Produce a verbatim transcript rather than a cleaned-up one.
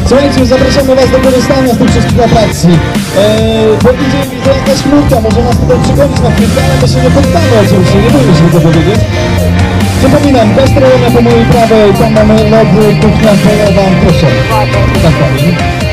Słuchajcie, zapraszamy Was do korzystania z tych wszystkich atrakcji. Eee, bo idzie widzę jakaś chmurka, może nas tutaj przygonić na chwilkę, ale my się nie poddamy oczywiście, nie boimy się tego powiedzieć. Przypominam, gastronomia po mojej prawej, tam mamy lody, kuchnia połowa, proszę. Tak,